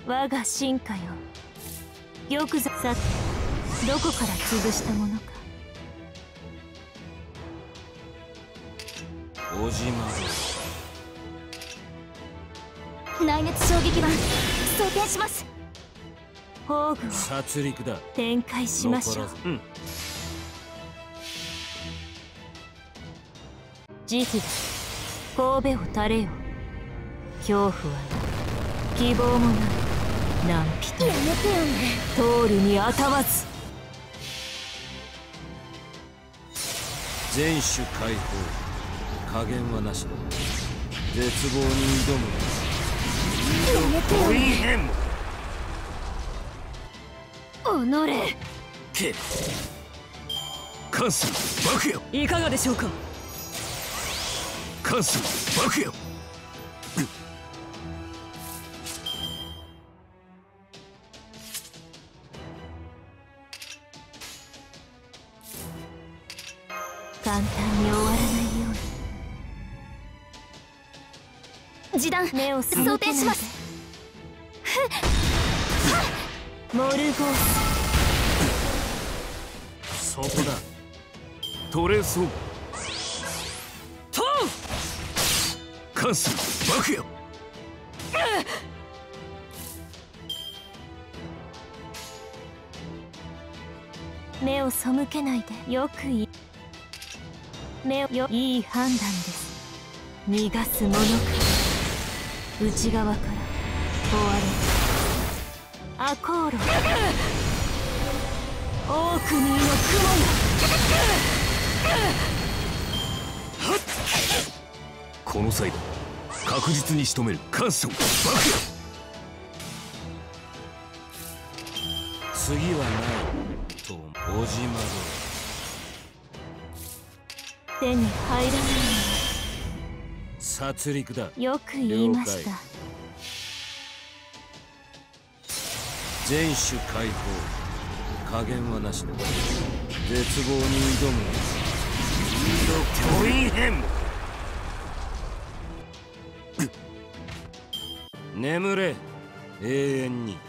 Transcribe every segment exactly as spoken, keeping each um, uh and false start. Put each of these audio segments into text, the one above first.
我が進化よ。よくぞさてどこから潰したものか。 小島内熱衝撃板装填します。 宝具を殺戮だ。 展開しましょう。 うん。 慈悲だ。神戸を垂れよ。恐怖は希望もない。何人やめてよね。 通るにあたわず。 全種解放。加減はなしだ。絶望に挑む。 やめてよね。 変。 おのれ。 け。関数爆よ。 いかがでしょうか。 関数爆よ。 簡単に終わらないように。 示弾目を背けないで装填します。 モルゴース。そこだ。トレースを。 トウ。 関数爆よ。 目を背けないで。よくいい目をよいい判断です。逃がすものか。内側から追われるアコーロ。オークニーの雲よ。 この際だ。確実に仕留める。関数爆よ。次はないと小島で手に入らないの殺戮だ。 はよく言いました。 全種解放。加減はなしだ。絶望に挑む。巨輪編。眠れ永遠に。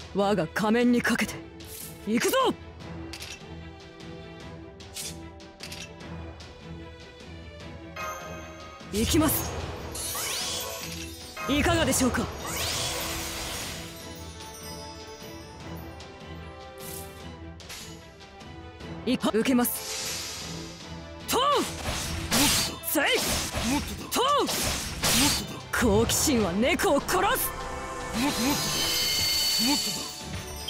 我が仮面にかけて行くぞ。行きます。いかがでしょうか。い受けます。とうせいもっとだ。 とうもっとだ。 好奇心は猫を殺す。 もっともっとだ。もっとだ。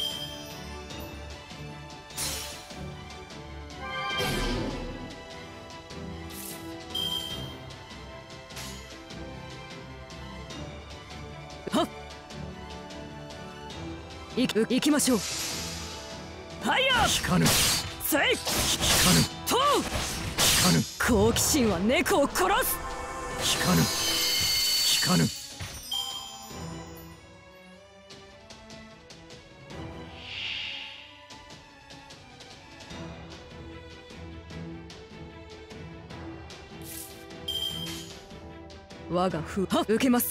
はっいく行きましょう。ファイヤー。 効かぬ。 せい効かぬ。 とう効かぬ。 好奇心は猫を殺す。 効かぬ。効かぬ。 我が風は受けます。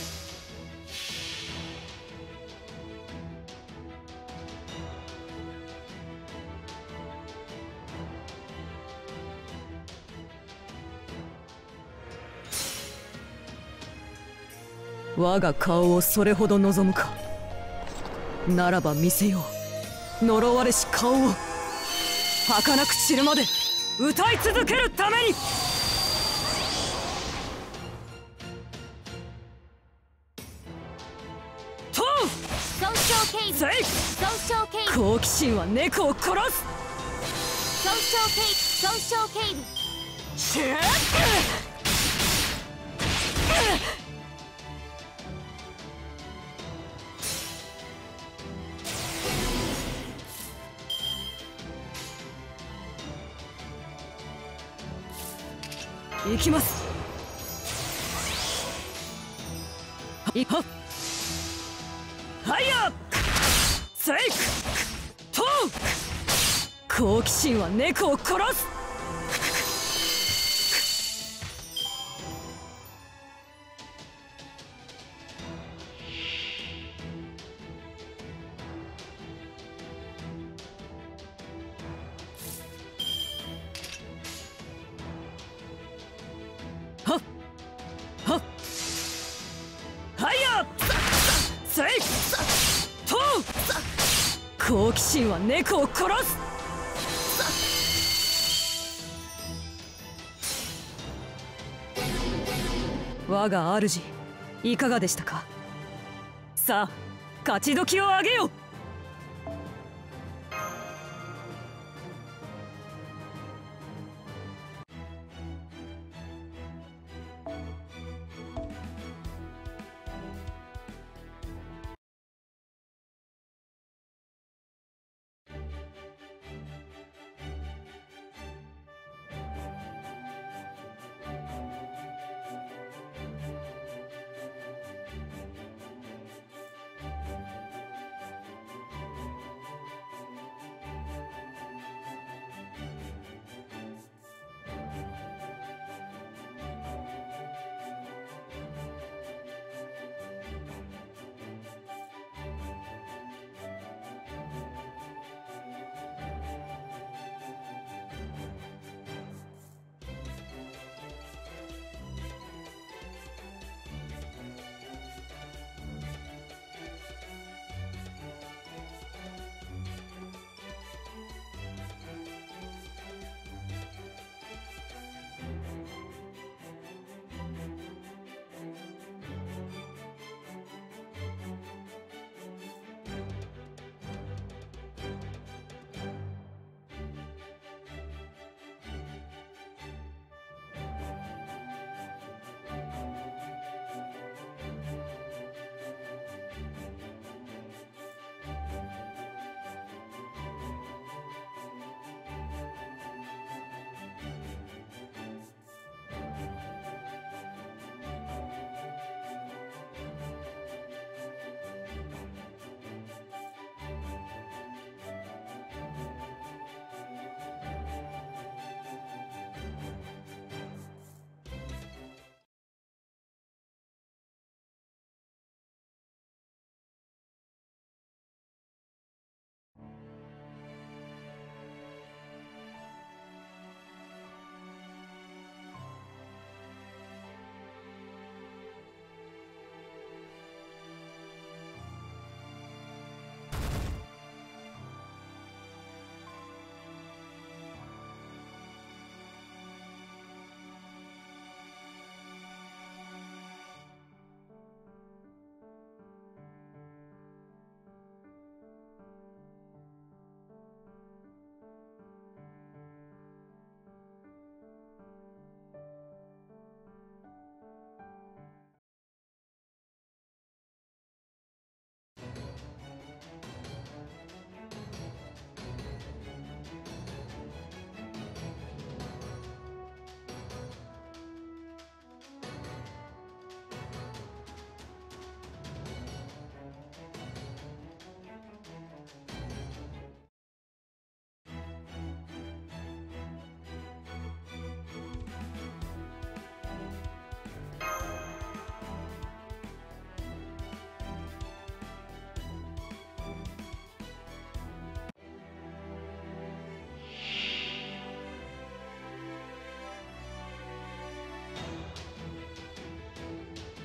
我が顔をそれほど望むか。ならば見せよう、呪われし顔を。儚く散るまで歌い続けるために。とう損傷警部。 せい損傷警部。 好奇心は猫を殺す。 損傷警部。損傷警部。 シェー行きます。いはっファイヤーセイクトウ好奇心は猫を殺す。はっはっファイヤーセイクトウ好奇心は猫を殺す。我が主いかがでしたか。さあ勝ち時を上げよう。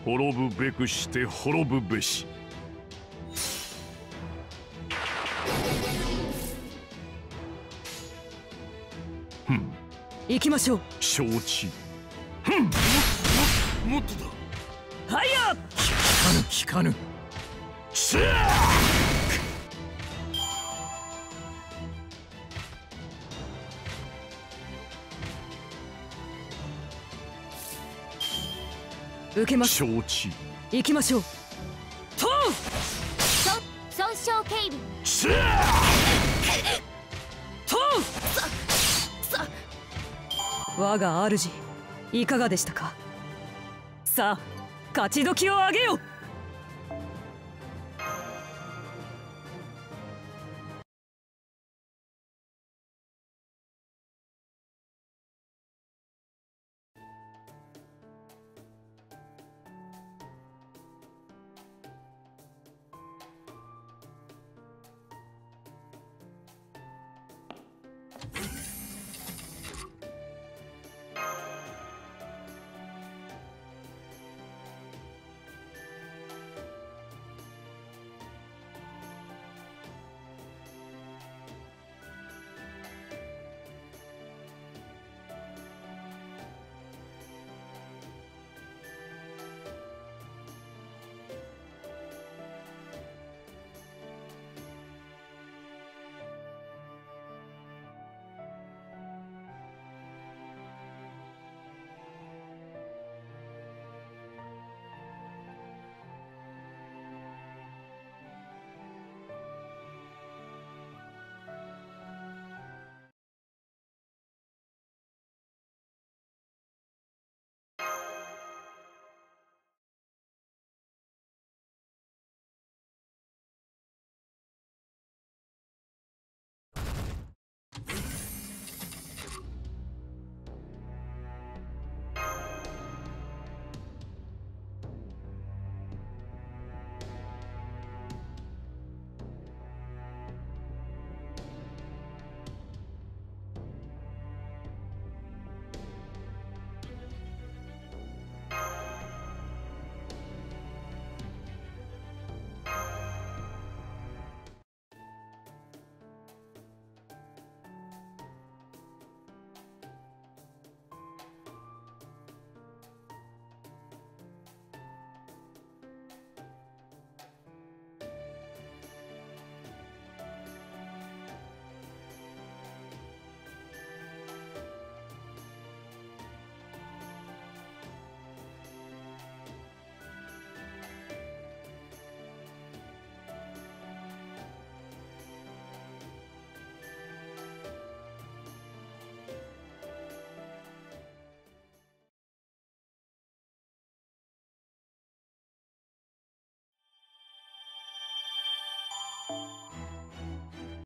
滅ぶべくして滅ぶべし。ふん。 行きましょう。 承知。 ふん。ももっとだ。 はいや。 聞かぬ聞かぬ。しゃー。 受けましょう。 承知。 行きましょう。とう。 損傷警備。 しゃー。 とう。我が主いかがでしたか。さあ勝ち時をあげよ。